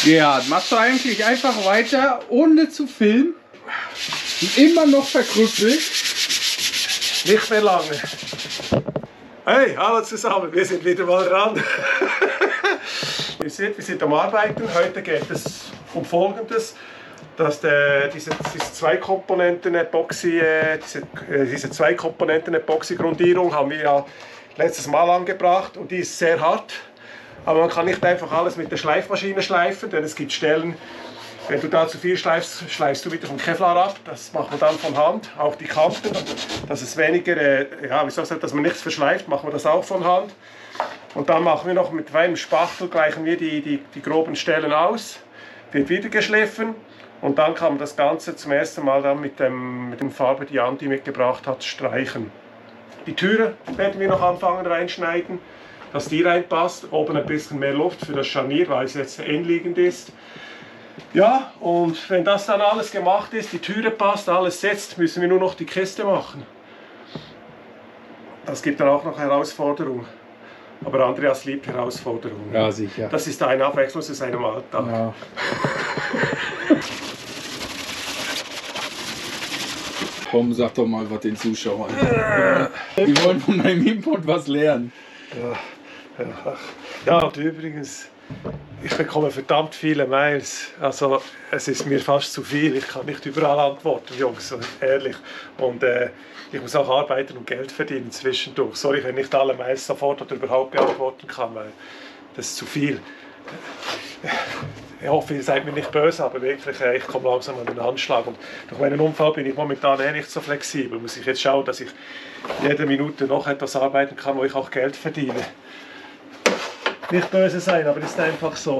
Gerhard, machst du eigentlich einfach weiter, ohne zu filmen? Und immer noch verkrüppelt? Nicht mehr lange. Hey, hallo zusammen, wir sind wieder mal dran. Ihr seht, wir sind am Arbeiten. Heute geht es um Folgendes. Dass diese Zwei-Komponenten-Epoxy-Grundierung haben wir ja letztes Mal angebracht und die ist sehr hart. Aber man kann nicht einfach alles mit der Schleifmaschine schleifen, denn es gibt Stellen, wenn du da zu viel schleifst, schleifst du wieder vom Kevlar ab. Das macht man dann von Hand, auch die Kanten, dass es weniger, ja, wie soll ich sagen, dass man nichts verschleift, machen wir das auch von Hand. Und dann machen wir noch mit einem Spachtel, gleichen wir die groben Stellen aus, wird wieder geschliffen. Und dann kann man das Ganze zum ersten Mal dann mit der Farbe, die Andi mitgebracht hat, streichen. Die Türe werden wir noch anfangen reinschneiden, dass die reinpasst. Oben ein bisschen mehr Luft für das Scharnier, weil es jetzt innenliegend ist. Ja, und wenn das dann alles gemacht ist, die Türe passt, alles setzt, müssen wir nur noch die Kiste machen. Das gibt dann auch noch Herausforderungen. Aber Andreas liebt Herausforderungen. Ja, sicher. Das ist eine Abwechslung zu seinem Alltag. Ja. Komm, sag doch mal was den Zuschauern. Die wollen von meinem Input was lernen. Ja, und übrigens, ich bekomme verdammt viele Mails. Also, es ist mir fast zu viel. Ich kann nicht überall antworten, Jungs, ehrlich. Und ich muss auch arbeiten und Geld verdienen zwischendurch. Sorry, wenn nicht alle Mails sofort oder überhaupt beantworten kann, weil das ist zu viel. Ich hoffe, ihr seid mir nicht böse, aber wirklich, ich komme langsam an den Anschlag. Und durch meinen Unfall bin ich momentan nicht so flexibel. Muss ich jetzt schauen, dass ich jede Minute noch etwas arbeiten kann, wo ich auch Geld verdiene. Nicht böse sein, aber das ist einfach so.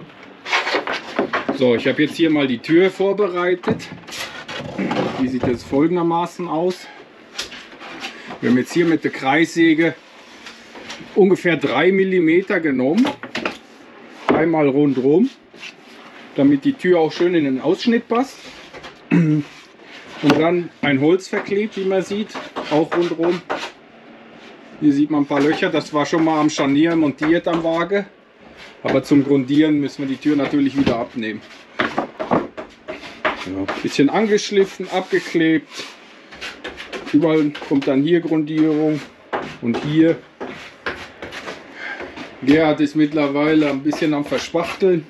So, ich habe jetzt hier mal die Tür vorbereitet. Die sieht jetzt folgendermaßen aus. Wir haben jetzt hier mit der Kreissäge ungefähr 3 mm genommen. Einmal rundherum, damit die Tür auch schön in den Ausschnitt passt. Und dann ein Holz verklebt, wie man sieht, auch rundherum. Hier sieht man ein paar Löcher, das war schon mal am Scharnier montiert am Waage. Aber zum Grundieren müssen wir die Tür natürlich wieder abnehmen. Ja, ein bisschen angeschliffen, abgeklebt. Überall kommt dann hier Grundierung und hier. Gerhard ist mittlerweile ein bisschen am Verspachteln.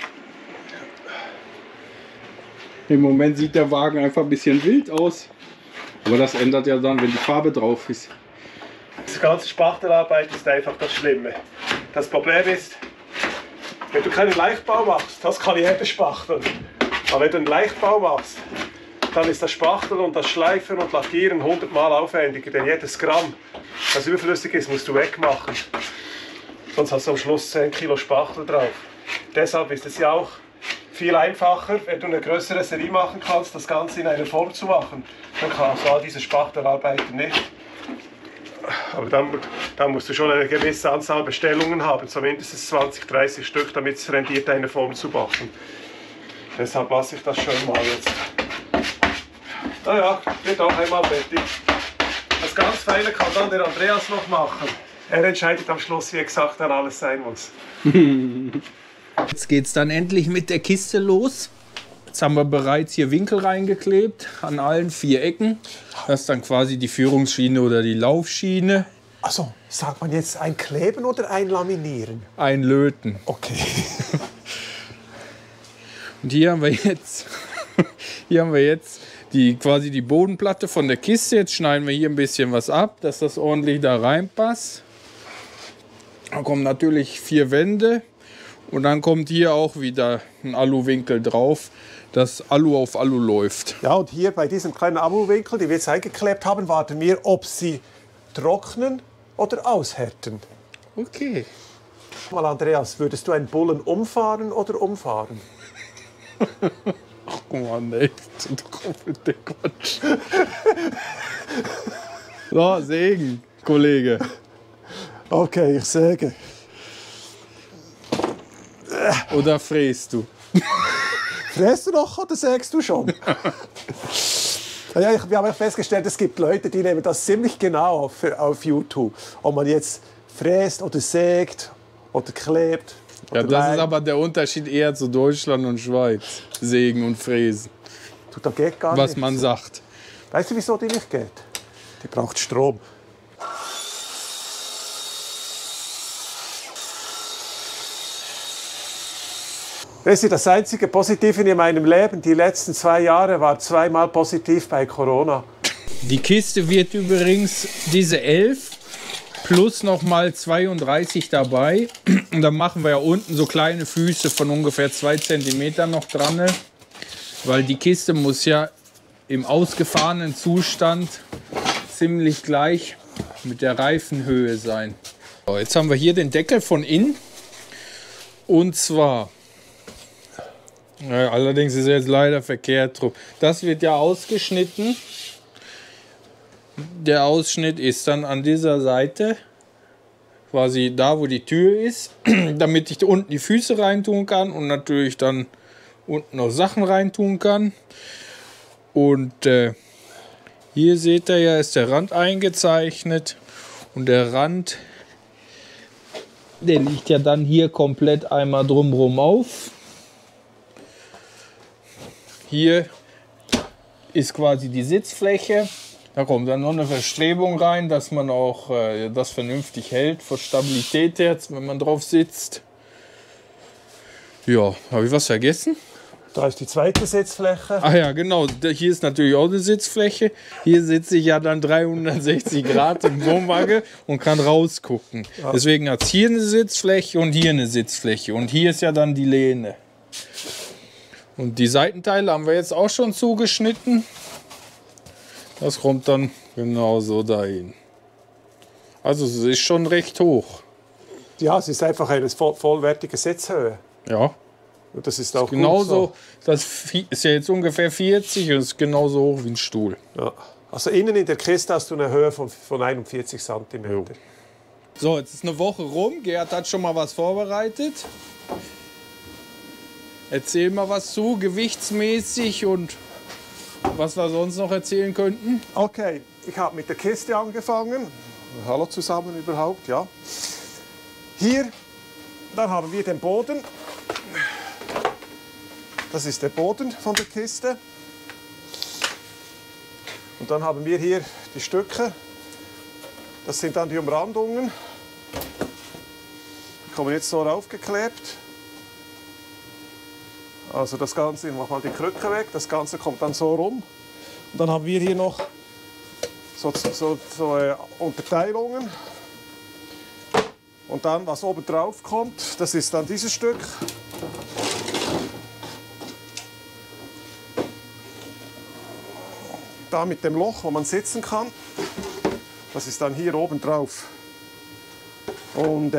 Im Moment sieht der Wagen einfach ein bisschen wild aus. Aber das ändert ja dann, wenn die Farbe drauf ist. Die ganze Spachtelarbeit ist einfach das Schlimme. Das Problem ist, wenn du keinen Leichtbau machst, das kann jeder spachteln. Aber wenn du einen Leichtbau machst, dann ist das Spachteln und das Schleifen und Lackieren 100-mal aufwendiger. Denn jedes Gramm, das überflüssig ist, musst du wegmachen. Sonst hast du am Schluss 10 Kilo Spachtel drauf. Deshalb ist es ja auch viel einfacher, wenn du eine größere Serie machen kannst, das Ganze in einer Form zu machen. Dann kannst du all diese Spachtelarbeiten nicht. Aber dann musst du schon eine gewisse Anzahl Bestellungen haben, so mindestens 20, 30 Stück, damit es rendiert, eine Form zu machen. Deshalb lasse ich das schon mal jetzt. Naja, wird auch einmal fertig. Das ganz Feine kann dann der Andreas noch machen. Er entscheidet am Schluss, wie exakt dann alles sein muss. Jetzt geht es dann endlich mit der Kiste los. Jetzt haben wir bereits hier Winkel reingeklebt an allen 4 Ecken. Das ist dann quasi die Führungsschiene oder die Laufschiene. Also, sagt man jetzt ein Kleben oder ein Laminieren? Ein Löten. Okay. Und hier haben wir jetzt, quasi die Bodenplatte von der Kiste. Jetzt schneiden wir hier ein bisschen was ab, dass das ordentlich da reinpasst. Da kommen natürlich 4 Wände und dann kommt hier auch wieder ein Aluwinkel drauf, dass Alu auf Alu läuft. Ja, und hier bei diesem kleinen Aluwinkel, die wir jetzt eingeklebt haben, warten wir, ob sie trocknen oder aushärten. Okay. Mal Andreas, würdest du einen Bullen umfahren oder umfahren? Ach Mann, ey, so der Quatsch. So, Segen, Kollege. Okay, ich säge. Oder fräst du? Fräst du noch oder sägst du schon? Ja, wir haben festgestellt, es gibt Leute, die nehmen das ziemlich genau auf YouTube. Ob man jetzt fräst oder sägt oder klebt. Ja, Oder das ist Leim. aber der Unterschied eher zu Deutschland und Schweiz. Sägen und Fräsen, Da geht gar was nichts. man sagt. Weißt du, wieso die nicht geht? Die braucht Strom. Weißt du, das einzige Positive in meinem Leben, die letzten 2 Jahre, war zweimal positiv bei Corona. Die Kiste wird übrigens diese 11 plus nochmal 32 dabei. Und dann machen wir ja unten so kleine Füße von ungefähr 2 cm noch dran. Ne? Weil die Kiste muss ja im ausgefahrenen Zustand ziemlich gleich mit der Reifenhöhe sein. So, jetzt haben wir hier den Deckel von innen. Und zwar, ja, allerdings ist er jetzt leider verkehrt rum. Das wird ja ausgeschnitten. Der Ausschnitt ist dann an dieser Seite, quasi da, wo die Tür ist, damit ich unten die Füße reintun kann und natürlich dann unten noch Sachen reintun kann. Und hier seht ihr ja, ist der Rand eingezeichnet und der Rand, der liegt ja dann hier komplett einmal drumherum auf. Hier ist quasi die Sitzfläche. Da kommt dann noch eine Verstrebung rein, dass man auch das vernünftig hält, von Stabilität her, wenn man drauf sitzt. Ja, habe ich was vergessen? Da ist die zweite Sitzfläche. Ach ja, genau. Hier ist natürlich auch eine Sitzfläche. Hier sitze ich ja dann 360 Grad im Wohnwagen und kann rausgucken. Ja. Deswegen hat es hier eine Sitzfläche und hier eine Sitzfläche. Und hier ist ja dann die Lehne. Und die Seitenteile haben wir jetzt auch schon zugeschnitten. Das kommt dann genau so dahin. Also es ist schon recht hoch. Ja, es ist einfach eine vollwertige Sitzhöhe. Ja. Und das ist auch genauso, gut so. Das ist ja jetzt ungefähr 40 und ist genauso hoch wie ein Stuhl. Ja. Also innen in der Kiste hast du eine Höhe von 41 cm. Jo. So, jetzt ist eine Woche rum. Gerhard hat schon mal was vorbereitet. Erzähl mal was zu, gewichtsmäßig und was wir sonst noch erzählen könnten. Okay, ich habe mit der Kiste angefangen. Hallo zusammen überhaupt, ja. Hier, dann haben wir den Boden. Das ist der Boden von der Kiste. Und dann haben wir hier die Stücke. Das sind dann die Umrandungen. Die kommen jetzt so raufgeklebt. Also das Ganze, ich mache mal die Krücke weg, das Ganze kommt dann so rum. Und dann haben wir hier noch so Unterteilungen. Und dann, was oben drauf kommt, das ist dann dieses Stück. Da mit dem Loch, wo man sitzen kann, das ist dann hier oben drauf. Und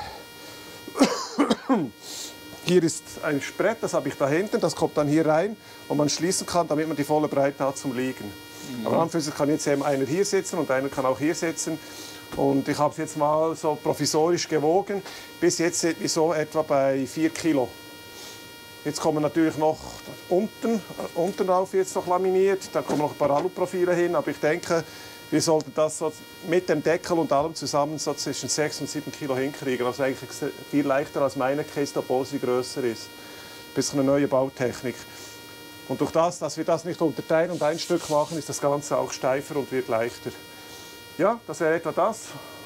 hier ist ein Brett, das habe ich da hinten, das kommt dann hier rein, wo man schließen kann, damit man die volle Breite hat zum Liegen. Aber an für sich kann jetzt eben einer hier sitzen und einer kann auch hier sitzen. Und ich habe es jetzt mal so provisorisch gewogen. Bis jetzt sind wir so etwa bei 4 Kilo. Jetzt kommen natürlich noch unten drauf jetzt noch laminiert, da kommen noch ein paar Aluprofile hin, aber ich denke, wir sollten das so mit dem Deckel und allem zusammen so zwischen 6 und 7 Kilo hinkriegen. Also eigentlich viel leichter als meine Kiste, obwohl sie grösser ist. Ein bisschen eine neue Bautechnik. Und durch das, dass wir das nicht unterteilen und ein Stück machen, ist das Ganze auch steifer und wird leichter. Ja, das wäre etwa das.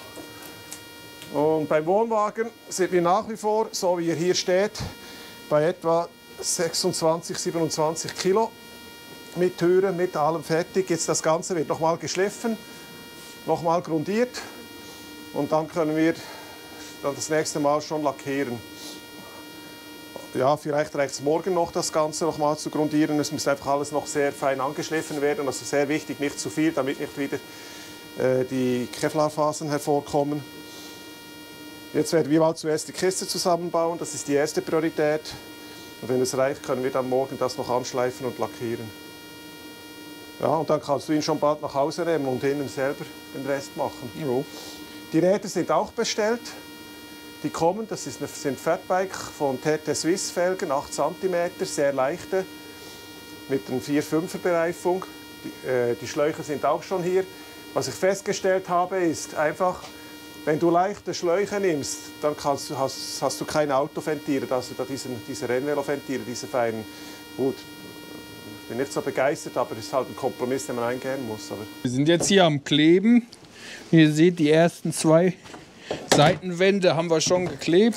Und beim Wohnwagen sind wir nach wie vor, so wie er hier steht, bei etwa 26, 27 Kilo. Mit Türen, mit allem fertig. Jetzt das Ganze wird nochmal geschliffen, nochmal grundiert und dann können wir dann das nächste Mal schon lackieren. Ja, vielleicht reicht es morgen noch, das Ganze nochmal zu grundieren. Es muss einfach alles noch sehr fein angeschliffen werden. Also sehr wichtig, nicht zu viel, damit nicht wieder die Kevlarfasern hervorkommen. Jetzt werden wir mal zuerst die Kiste zusammenbauen. Das ist die erste Priorität. Und wenn es reicht, können wir dann morgen das noch anschleifen und lackieren. Ja, und dann kannst du ihn schon bald nach Hause nehmen und innen selber den Rest machen. Jo. Die Räder sind auch bestellt. Die kommen, das sind Fatbike von TT Swiss Felgen, 8 cm, sehr leichte, mit einer 4-5er Bereifung. Die Schläuche sind auch schon hier. Was ich festgestellt habe, ist einfach, Wenn du leichte Schläuche nimmst, dann hast du kein Autoventier, also da diese Rennvelo-Ventiere, diese feinen. Gut, ich bin nicht so begeistert, aber es ist halt ein Kompromiss, den man eingehen muss. Aber Wir sind jetzt hier am Kleben. Wie ihr seht, die ersten 2 Seitenwände haben wir schon geklebt.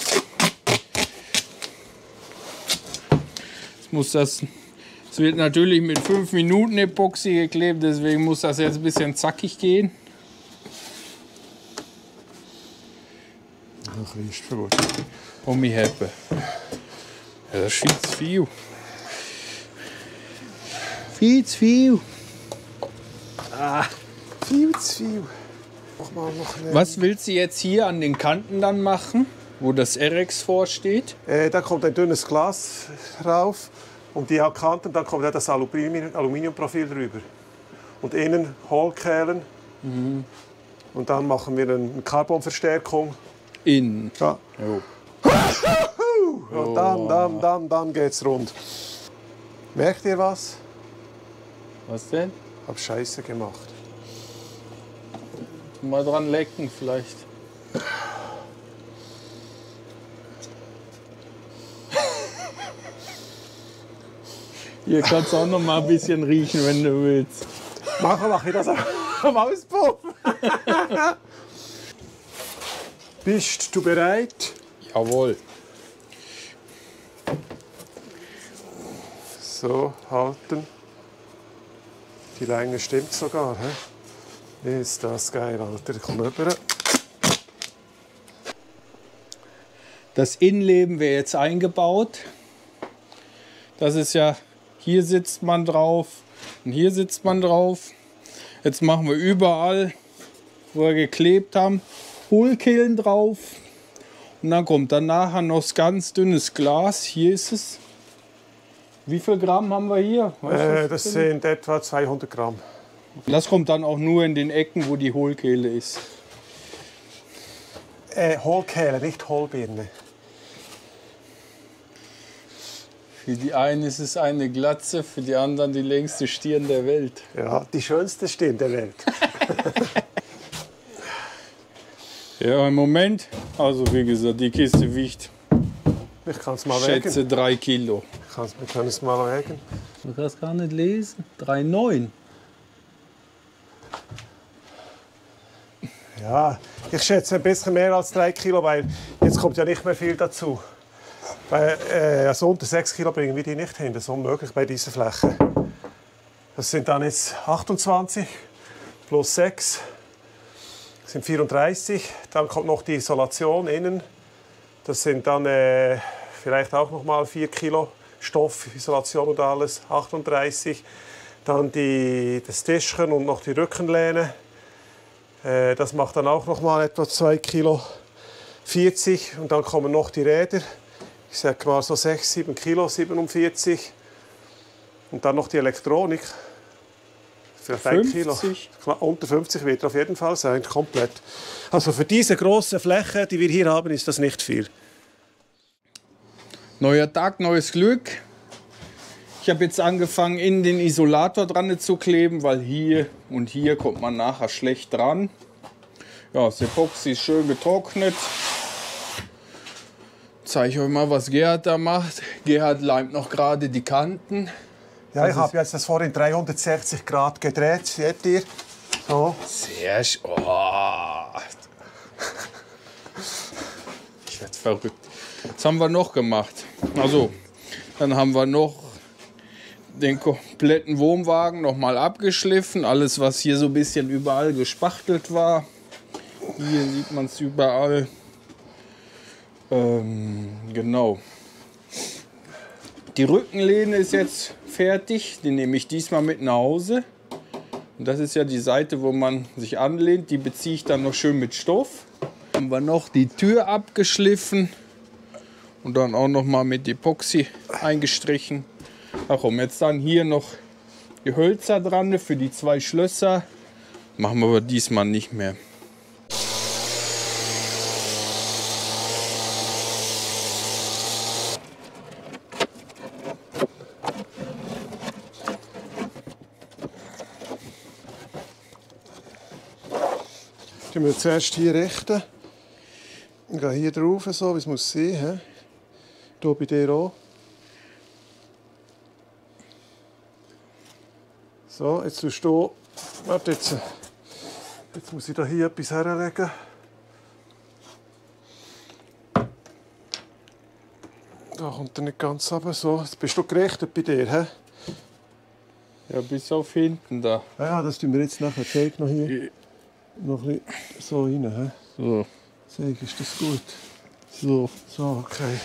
Es wird natürlich mit 5 Minuten Epoxy geklebt, deswegen muss das jetzt ein bisschen zackig gehen. das riecht für gut. Und mich helfen. Ja, das ist viel zu viel. Viel zu viel. Viel zu viel. Noch eine. Was willst du jetzt hier an den Kanten dann machen, wo das RX vorsteht? Da kommt ein dünnes Glas rauf und die Kanten, dann kommt das Aluminiumprofil drüber. Und innen Hohlkehlen. Und dann machen wir eine Carbonverstärkung. Innen. Ja. Oh. Und dann geht's rund. Merkt ihr was? Was denn? Ich hab Scheiße gemacht. Mal dran lecken vielleicht. Hier kannst du auch noch mal ein bisschen riechen, wenn du willst. Mach ich das am Auspuff. Bist du bereit? Jawohl. So, halten. Die Länge stimmt sogar. He? Ist das geil, Alter. Komm rüber. Das Innenleben wäre jetzt eingebaut. Das ist ja, hier sitzt man drauf und hier sitzt man drauf. Jetzt machen wir überall, wo wir geklebt haben, Hohlkehlen drauf. Und dann kommt dann nachher noch das ganz dünnes Glas. Hier ist es. Wie viel Gramm haben wir hier? Weißt du, Das sind etwa 200 Gramm. das kommt dann auch nur in den Ecken, wo die Hohlkehle ist. Hohlkehle, nicht Hohlbirne. Für die einen ist es eine Glatze, für die anderen die längste Stirn der Welt. Ja, die schönste Stirn der Welt. Ja, im Moment, also wie gesagt, die Kiste wiegt, Ich kann es mal schätze wägen. 3 Kilo. Wir können es mal wägen. Du kannst gar nicht lesen. 3,9. Ja, ich schätze ein bisschen mehr als 3 Kilo, weil jetzt kommt ja nicht mehr viel dazu. Weil, also unter 6 Kilo bringen wir die nicht hin, das ist unmöglich bei dieser Fläche. Das sind dann jetzt 28 plus 6, das sind 34. Dann kommt noch die Isolation innen, das sind dann vielleicht auch noch mal 4 Kilo Stoff, Isolation und alles, 38. Dann das Tischchen und noch die Rückenlehne. Das macht dann auch noch mal etwa 2 Kilo 40 und dann kommen noch die Räder. Ich sage mal so 6, 7 Kilo, 47. Und dann noch die Elektronik. Vielleicht 1 Kilo. 50? Unter 50 wird er auf jeden Fall sein, komplett. Also für diese große Fläche, die wir hier haben, ist das nicht viel. Neuer Tag, neues Glück. Ich habe jetzt angefangen, in den Isolator dran zu kleben, weil hier und hier kommt man nachher schlecht dran. Ja, das Epoxy ist schön getrocknet. Zeige ich euch mal, was Gerhard da macht. Gerhard leimt noch gerade die Kanten. Ja, ich habe jetzt das vorhin 360 Grad gedreht, seht ihr? So. Sehr schön. Oh. Ich werde verrückt. Was haben wir noch gemacht? Also, dann haben wir noch den kompletten Wohnwagen noch mal abgeschliffen. Alles, was hier so ein bisschen überall gespachtelt war. Hier sieht man es überall. Genau. Die Rückenlehne ist jetzt fertig. Die nehme ich diesmal mit nach Hause. Und das ist ja die Seite, wo man sich anlehnt. Die beziehe ich dann noch schön mit Stoff. Haben wir noch die Tür abgeschliffen und dann auch noch mal mit Epoxy eingestrichen. Ach komm, jetzt dann hier noch die Hölzer dran für die 2 Schlösser. Machen wir aber diesmal nicht mehr. Die müssen wir zuerst hier richten. gehen hier drauf, so wie es muss sein. He? Hier bei dir auch. So, jetzt tust du. Warte, jetzt muss ich da hier etwas herlegen. Da kommt er nicht ganz runter. So, jetzt bist du gerichtet bei dir. He? Ja, bis auf hinten da. Ja, das tun wir jetzt nachher. Zeig noch hier. Noch ein bisschen so rein. He? So. Zeig, ist das gut? So. So, okay.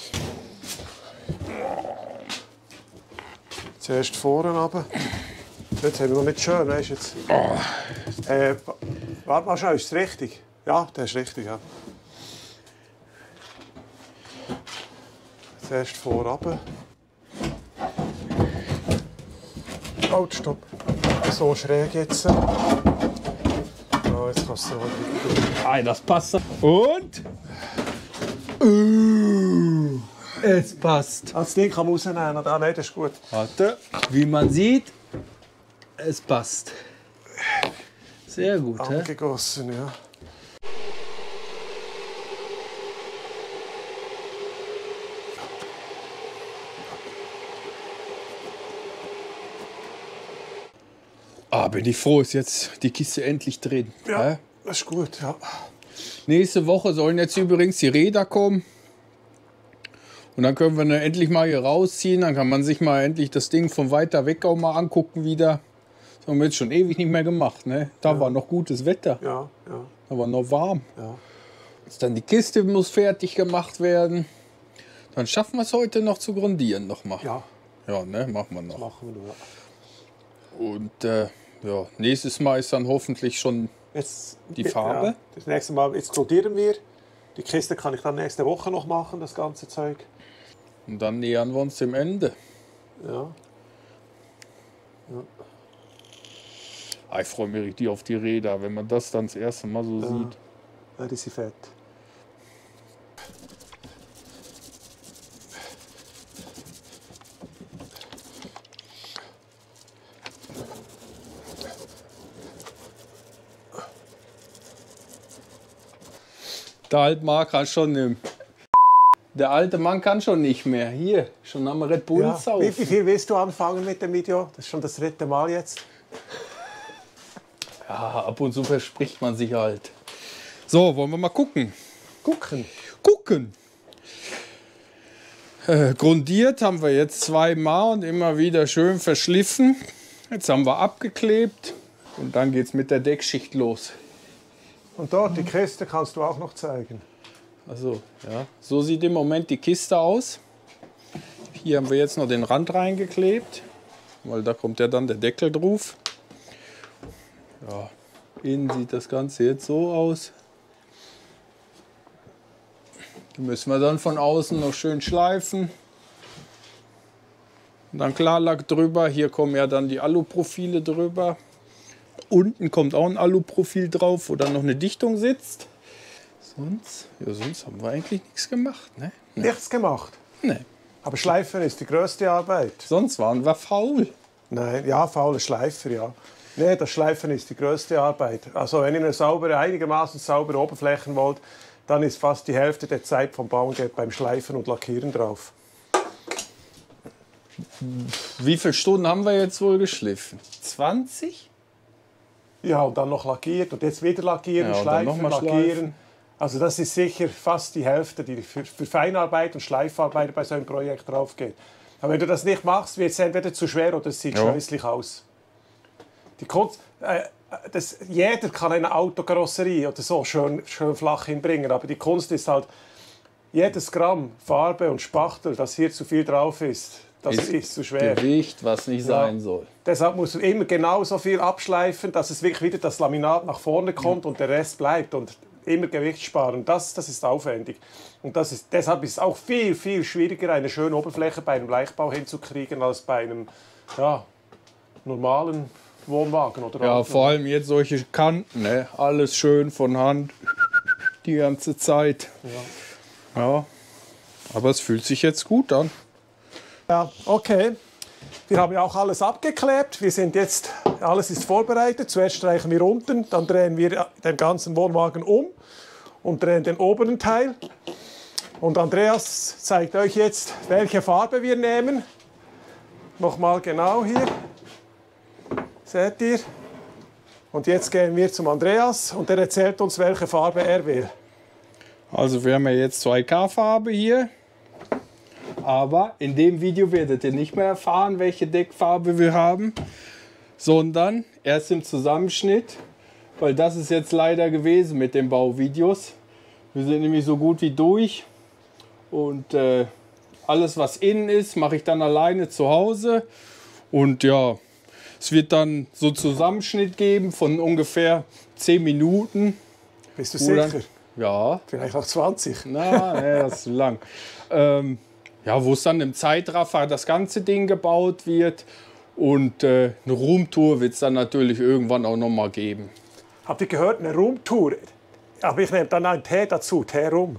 Zuerst vorne runter. Jetzt haben wir noch nicht schön, weißt du jetzt. Warte mal schon, ist es richtig? Ja, der ist richtig, ja. Zuerst vorne runter. Oh, stopp. So schräg jetzt. Oh, jetzt kannst du noch Ah, das passt. Und? Es passt. das Ding kann man rausnehmen. Ah, nein, das ist gut. Warte. Wie man sieht, es passt. Sehr gut, hä? Angegossen, ja. Ah, bin ich froh, ist jetzt die Kiste endlich drin. Ja, hä? das ist gut, ja. Nächste Woche sollen jetzt übrigens die Räder kommen. Und dann können wir dann endlich mal hier rausziehen. Dann kann man sich mal endlich das Ding von weiter weg auch mal angucken wieder. Das haben wir jetzt schon ewig nicht mehr gemacht. Ne? Da war noch gutes Wetter. Ja, ja, Da war noch warm. ja. Jetzt dann die Kiste muss fertig gemacht werden. Dann schaffen wir es heute noch zu grundieren noch mal. Ja, Ja, ne? Machen wir noch. machen wir nur. Und ja, nächstes Mal ist dann hoffentlich schon Jetzt, die Farbe. Ja, das nächste Mal, jetzt grundieren wir. Die Kiste kann ich dann nächste Woche noch machen, das ganze Zeug. Und dann nähern wir uns dem Ende. Ja. Ah, ich freue mich richtig auf die Räder, wenn man das dann das erste Mal so sieht. Ja, die sind fett. Der alte Mann kann schon nicht. Der alte Mann kann schon nicht mehr. Hier, schon am Red Bull Ja. saufen. Wie viel willst du anfangen mit dem Video? Das ist schon das dritte Mal jetzt. Ja, ab und zu verspricht man sich halt. So, wollen wir mal gucken. Gucken. Gucken. Grundiert haben wir jetzt zweimal und immer wieder schön verschliffen. Jetzt haben wir abgeklebt und dann geht es mit der Deckschicht los. Und dort, die Kiste kannst du auch noch zeigen. Also, ja, so sieht im Moment die Kiste aus. Hier haben wir jetzt noch den Rand reingeklebt, weil da kommt ja dann der Deckel drauf. Ja, innen sieht das Ganze jetzt so aus. Die müssen wir dann von außen noch schön schleifen. Und dann Klarlack drüber. Hier kommen ja dann die Aluprofile drüber. Unten kommt auch ein Aluprofil drauf, wo dann noch eine Dichtung sitzt. Sonst haben wir eigentlich nichts gemacht. Ne? Nichts gemacht. Nee. Aber Schleifen ist die größte Arbeit. Sonst waren wir faul. Nein, ja, faule Schleifer, ja. Nee, das Schleifen ist die größte Arbeit. Also wenn ihr eine saubere, einigermaßen saubere Oberflächen wollt, dann ist fast die Hälfte der Zeit vom Bauen geht beim Schleifen und Lackieren drauf. Wie viele Stunden haben wir jetzt wohl geschliffen? 20? Ja, und dann noch lackiert und jetzt wieder lackieren, Ja, und dann schleifen, noch mal lackieren. schleifen. Also das ist sicher fast die Hälfte, die für Feinarbeit und Schleifarbeit bei so einem Projekt drauf geht. Aber wenn du das nicht machst, wird es entweder zu schwer oder es sieht scheußlich aus. Die Kunst, jeder kann eine Autokarosserie oder so schön flach hinbringen, aber die Kunst ist halt, jedes Gramm Farbe und Spachtel, das hier zu viel drauf ist, das ist zu schwer. Gewicht, was nicht sein soll. Deshalb musst du immer genauso viel abschleifen, dass es wirklich wieder das Laminat nach vorne kommt und der Rest bleibt. Und immer Gewicht sparen, das ist aufwendig. Und deshalb ist es auch viel, viel schwieriger, eine schöne Oberfläche bei einem Leichtbau hinzukriegen, als bei einem normalen Wohnwagen. Oder Ja, Auto. vor allem jetzt solche Kanten, ne? Alles schön von Hand, die ganze Zeit. Ja, aber es fühlt sich jetzt gut an. Ja, okay. Wir haben ja auch alles abgeklebt. Wir sind jetzt, alles ist vorbereitet. Zuerst streichen wir unten, dann drehen wir den ganzen Wohnwagen um. und drehen den oberen Teil. Und Andreas zeigt euch jetzt, welche Farbe wir nehmen. Nochmal genau hier. Seht ihr? Und jetzt gehen wir zum Andreas und er erzählt uns, welche Farbe er will. Also wir haben ja jetzt 2K-Farbe hier. Aber in dem Video werdet ihr nicht mehr erfahren, welche Deckfarbe wir haben, sondern erst im Zusammenschnitt, weil das ist jetzt leider gewesen mit den Bauvideos. Wir sind nämlich so gut wie durch und alles was innen ist, mache ich dann alleine zu Hause und ja, es wird dann so Zusammenschnitt geben von ungefähr 10 Minuten. Bist du sicher? Ja. Vielleicht auch 20. Na, nee, das ist zu lang. Ja, wo es dann im Zeitraffer das ganze Ding gebaut wird und eine Roomtour wird es dann natürlich irgendwann auch noch mal geben. Habt ihr gehört, eine Roomtour? Aber ich nehme dann einen Tee dazu, Tee rum.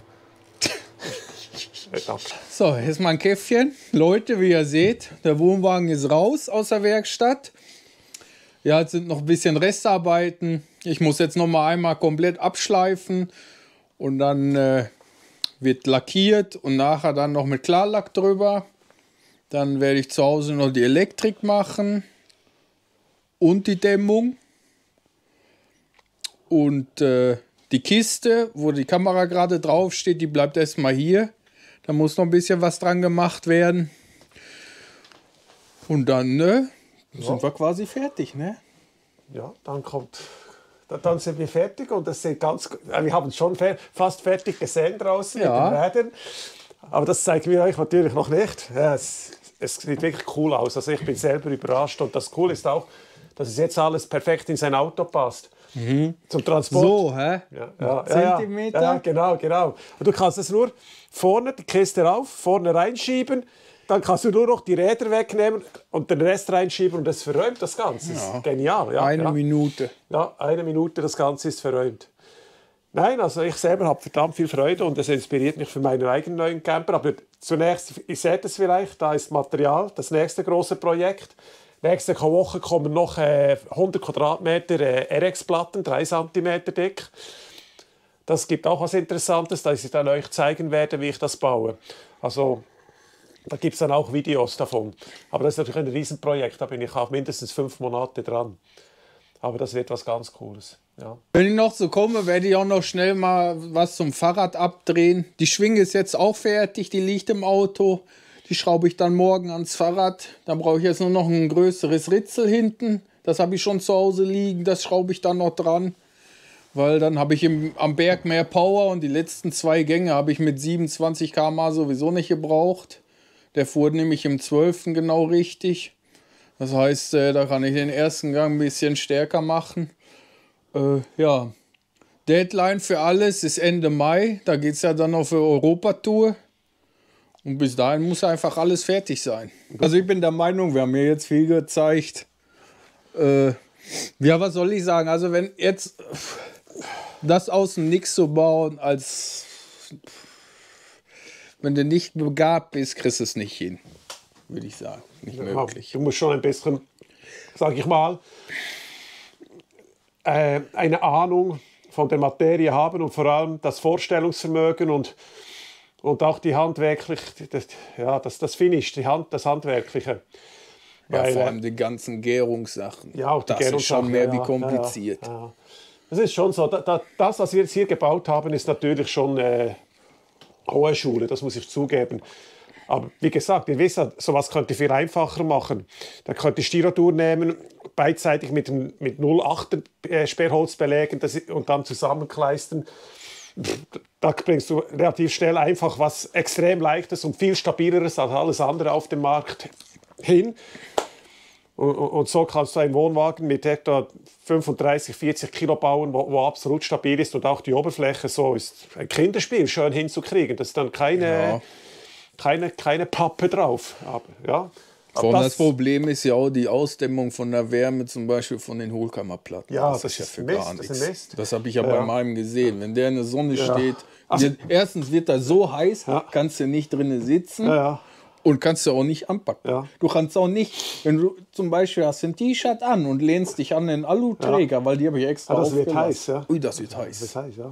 So, hier ist mein Käffchen. Leute, wie ihr seht, der Wohnwagen ist raus aus der Werkstatt. Ja, jetzt sind noch ein bisschen Restarbeiten. Ich muss jetzt noch mal einmal komplett abschleifen und dann wird lackiert und nachher dann noch mit Klarlack drüber. Dann werde ich zu Hause noch die Elektrik machen und die Dämmung. Und die Kiste, wo die Kamera gerade drauf steht, die bleibt erstmal hier. Da muss noch ein bisschen was dran gemacht werden. Und dann sind wir quasi fertig, ne? Ja, dann sind wir fertig und das sieht wir haben es schon fast fertig gesehen draußen Ja. mit den Rädern. Aber das zeigen wir euch natürlich noch nicht. Ja, es sieht wirklich cool aus. Also ich bin selber überrascht und das Coole ist auch, dass es jetzt alles perfekt in sein Auto passt. Zum Transport. So, hä? Zentimeter? Ja, genau. Und du kannst es nur vorne, die Kiste rauf, vorne reinschieben, dann kannst du nur noch die Räder wegnehmen und den Rest reinschieben und das verräumt das Ganze. Das ist genial. Ja, Eine Minute. Ja, 1 Minute, das Ganze ist verräumt. Nein, also ich selber habe verdammt viel Freude und das inspiriert mich für meinen eigenen neuen Camper. Aber zunächst, ihr seht es vielleicht, da ist Material, das nächste große Projekt. Nächste Woche kommen noch 100 Quadratmeter RX-Platten, 3 cm dick. Das gibt auch was Interessantes, dass ich dann euch zeigen werde, wie ich das baue. Also, da gibt es dann auch Videos davon. Aber das ist natürlich ein Riesenprojekt, da bin ich auch mindestens 5 Monate dran. Aber das wird was ganz Cooles. Ja. Wenn ich noch so komme, werde ich auch noch schnell mal was zum Fahrrad abdrehen. Die Schwinge ist jetzt auch fertig, die liegt im Auto. Die schraube ich dann morgen ans Fahrrad. Dann brauche ich jetzt nur noch ein größeres Ritzel hinten. Das habe ich schon zu Hause liegen. Das schraube ich dann noch dran. Weil dann habe ich am Berg mehr Power. Und die letzten 2 Gänge habe ich mit 27 km/h sowieso nicht gebraucht. Der fuhr nämlich im 12. genau richtig. Das heißt, da kann ich den ersten Gang ein bisschen stärker machen. Ja, Deadline für alles ist Ende Mai. Da geht es ja dann noch für Europatour. Und bis dahin muss einfach alles fertig sein. Also ich bin der Meinung, wir haben mir jetzt viel gezeigt. Ja, was soll ich sagen? Also wenn jetzt das aus dem Nix zu bauen, als wenn du nicht begabt bist, kriegst du es nicht hin. Würde ich sagen. Nicht möglich. Du musst schon ein bisschen, sage ich mal, eine Ahnung von der Materie haben und vor allem das Vorstellungsvermögen und auch die handwerklich, das Finish, das Handwerkliche. Ja, Weil, vor allem die ganzen Gärungssachen. Ja, auch die das ist schon mehr wie kompliziert. Ja. Das ist schon so. Das, was wir jetzt hier gebaut haben, ist natürlich schon hohe Schule, das muss ich zugeben. Aber wie gesagt, ihr wisst ja, sowas könnt ihr viel einfacher machen. Da könnt ihr Styrodur nehmen, beidseitig mit 0,8er Sperrholz belegen und dann zusammenkleistern. Da bringst du relativ schnell einfach was extrem Leichtes und viel Stabileres als alles andere auf dem Markt hin. Und so kannst du einen Wohnwagen mit etwa 35, 40 Kilo bauen, wo absolut stabil ist und auch die Oberfläche so ist ein Kinderspiel schön hinzukriegen. Das ist dann keine Pappe drauf. Aber, ja. Das Problem ist ja auch die Ausdämmung von der Wärme, zum Beispiel von den Hohlkammerplatten. Ja, das ist ja für Mist, gar nichts. das ist Mist. Das habe ich ja bei meinem gesehen. Wenn der in der Sonne steht, Also, erstens wird er so heiß, kannst du nicht drinnen sitzen. Und kannst du auch nicht anpacken. Ja. Du kannst auch nicht, wenn du zum Beispiel hast ein T-Shirt an und lehnst dich an den Aluträger, weil die habe ich extra das wird aufgelassen. heiß, ja. Ui, das wird heiß. Das heißt, ja.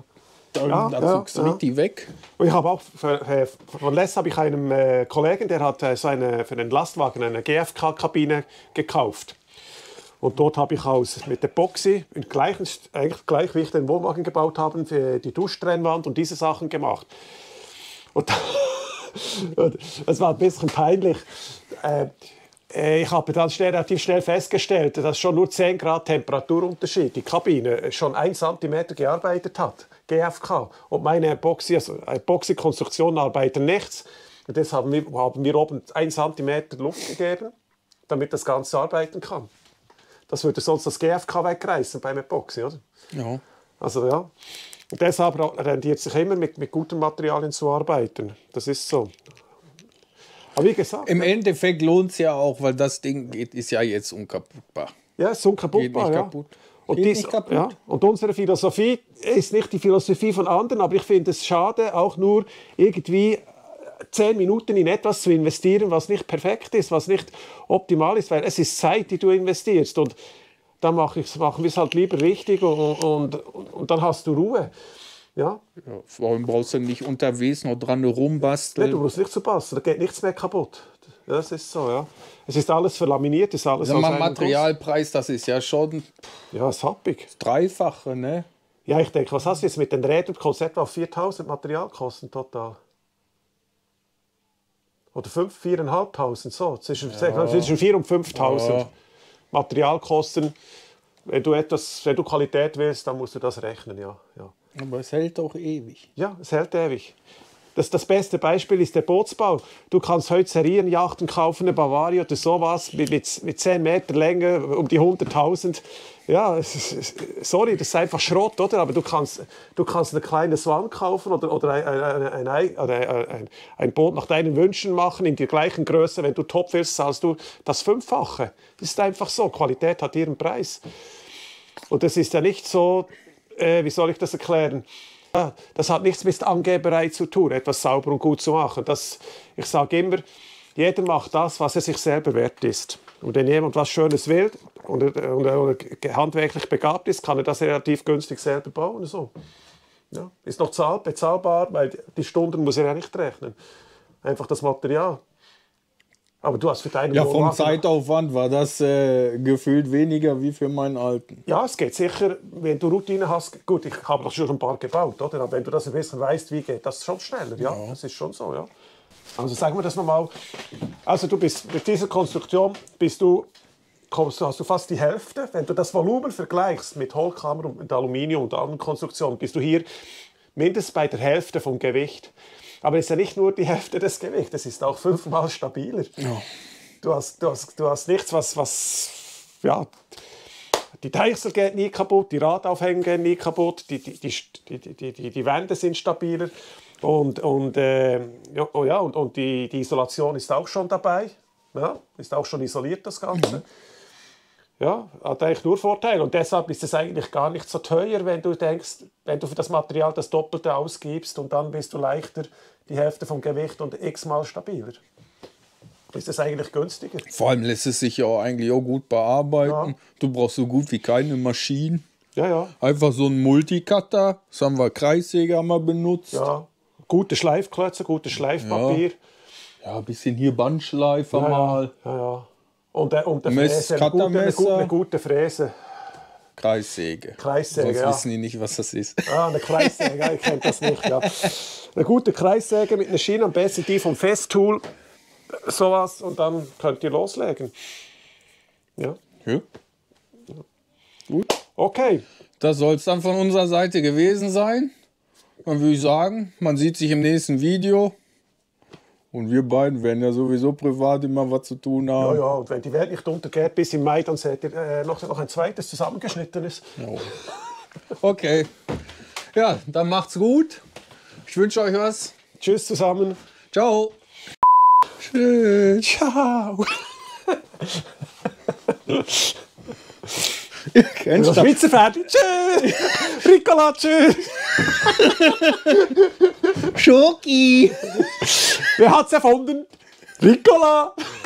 Da zuckst du richtig weg. Und ich habe auch von Les habe ich einem Kollegen, der hat für einen Lastwagen eine GFK-Kabine gekauft. Und dort habe ich mit der Boxy, eigentlich gleich wie ich den Wohnwagen gebaut habe, für die Duschtrennwand und diese Sachen gemacht. Und das war ein bisschen peinlich. Ich habe dann relativ schnell festgestellt, dass schon nur 10 Grad Temperaturunterschied die Kabine schon 1 cm gearbeitet hat, GFK. Und meine Boxy-Konstruktion arbeitet nichts. Und deshalb haben wir oben 1 cm Luft gegeben, damit das Ganze arbeiten kann. Das würde sonst das GFK wegreißen beim Epoxy, oder? Ja. Also ja. Und deshalb rendiert sich immer mit guten Materialien zu arbeiten. Das ist so. Aber wie gesagt... Im Endeffekt lohnt es ja auch, weil das Ding ist ja jetzt unkaputtbar. Ja, es ist unkaputtbar. Geht nicht kaputt. Und, nicht kaputt. Ja, und unsere Philosophie ist nicht die Philosophie von anderen, aber ich finde es schade, auch nur irgendwie 10 Minuten in etwas zu investieren, was nicht perfekt ist, was nicht optimal ist, weil es ist Zeit, die du investierst. Und dann machen wir es halt lieber richtig und dann hast du Ruhe. Ja? Ja, vor allem brauchst du nicht unterwegs noch dran rumbasteln. Nee, du musst nicht so basteln, da geht nichts mehr kaputt. Das ist so, ja. Es ist alles verlaminiert, ist alles also mal Materialpreis, das ist ja schon ja, ist happig. Das Dreifache, ne? Ja, ich denke, was hast du jetzt mit den Rädern? Kostet etwa 4'000 Materialkosten total. Oder 4'500, so. Zwischen 4'000 und 5'000 Ja. Materialkosten. Wenn du Qualität willst, dann musst du das rechnen, ja. Aber es hält auch ewig. Ja, es hält ewig. Das beste Beispiel ist der Bootsbau. Du kannst heute Serienjachten kaufen, eine Bavaria oder sowas, mit 10 Meter Länge, um die 100'000. Ja, sorry, das ist einfach Schrott, oder? Aber du kannst eine kleine Swan kaufen oder ein Boot nach deinen Wünschen machen, in der gleichen Größe. Wenn du top willst, zahlst du das 5-fache. Das ist einfach so. Qualität hat ihren Preis. Und das ist ja nicht so, wie soll ich das erklären? Ja, das hat nichts mit Angeberei zu tun, etwas sauber und gut zu machen. Ich sage immer, jeder macht das, was er sich selber wert ist. Und wenn jemand was Schönes will und handwerklich begabt ist, kann er das relativ günstig selber bauen. So. Ja, ist noch bezahlbar, weil die Stunden muss er ja nicht rechnen. Einfach das Material. Aber du hast für deinen Ja, vom Wohnwagen... Zeitaufwand war das gefühlt weniger wie für meinen alten. Ja, es geht sicher, wenn du Routine hast. Gut, ich habe doch schon ein paar gebaut, oder? Aber wenn du das ein bisschen weißt, wie geht das schon schneller. Ja, das ist schon so, ja. Also sagen wir das nochmal. Also du bist mit dieser Konstruktion hast du fast die Hälfte. Wenn du das Volumen vergleichst mit Hohlkammer und mit Aluminium und anderen Konstruktionen, bist du hier mindestens bei der Hälfte vom Gewicht. Aber es ist ja nicht nur die Hälfte des Gewichts, es ist auch 5-mal stabiler. Ja. Du hast nichts, was ja, die Deichsel geht nie kaputt, die Radaufhängung gehen nie kaputt, die Wände sind stabiler und die Isolation ist auch schon dabei, ja, ist auch schon isoliert das Ganze. Mhm. Ja, hat eigentlich nur Vorteile. Und deshalb ist es eigentlich gar nicht so teuer, wenn du denkst, wenn du für das Material das Doppelte ausgibst und dann bist du leichter, die Hälfte vom Gewicht und x-mal stabiler. Ist es eigentlich günstiger. Vor allem lässt es sich ja auch eigentlich auch gut bearbeiten. Ja. Du brauchst so gut wie keine Maschinen. Ja. Einfach so ein Multicutter, das haben wir Kreissäge mal benutzt. Ja, gute Schleifklötze, gutes Schleifpapier. Ja, ein bisschen hier Bandschleifer mal. Ja. Und eine Fräse, eine gute Fräse. Kreissäge. Sonst wissen die nicht, was das ist. Eine Kreissäge, ich kenne das nicht. Ja. Eine gute Kreissäge mit einer Schiene, am besten die vom Festool. Sowas, und dann könnt ihr loslegen. Ja. Gut. Okay. Das soll es dann von unserer Seite gewesen sein. Dann würde ich sagen, man sieht sich im nächsten Video. Und wir beiden werden ja sowieso privat immer was zu tun haben. Ja, und wenn die Welt nicht untergeht bis im Mai, dann seht ihr noch ein zweites zusammengeschnittenes. Ja. Okay. Ja, dann macht's gut. Ich wünsche euch was. Tschüss zusammen. Ciao. Tschüss. Ciao. Das Schweizer Fertig. Tschüss. Ricola, tschüss. Schoki. Wer hat's erfunden? Ricola.